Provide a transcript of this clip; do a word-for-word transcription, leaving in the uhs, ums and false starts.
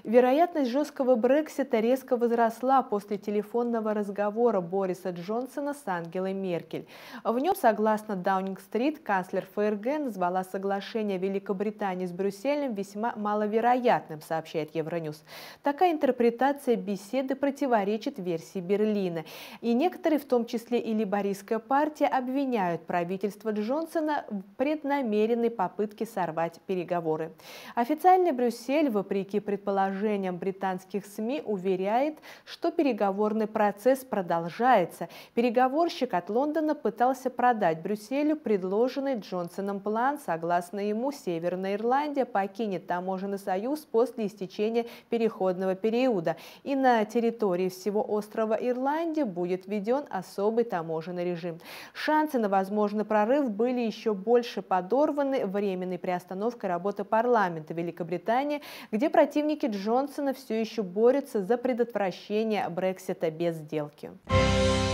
Вероятность жесткого Брексита резко возросла после телефонного разговора Бориса Джонсона с Ангелой Меркель. В нем, согласно Даунинг-стрит, канцлер ФРГ назвала соглашение Великобритании с Брюсселем весьма маловероятным, сообщает Евроньюз. Такая интерпретация беседы противоречит версии Берлина. И некоторые, в том числе и лейбористская партия, обвиняют правительство Джонсона в преднамеренной попытке сорвать переговоры. Официальный Брюссель, вопреки предположениям британских СМИ, уверяет, что переговорный процесс продолжается. Переговорщик от Лондона пытался продать Брюсселю предложенный Джонсоном план. Согласно ему, Северная Ирландия покинет таможенный союз после истечения переходного периода, и на территории всего острова Ирландии будет введен особый таможенный режим. Шансы на возможный прорыв были еще больше подорваны временной приостановкой работы парламента Великобритании, где противники Джонсона все еще борются за предотвращение Брексита без сделки.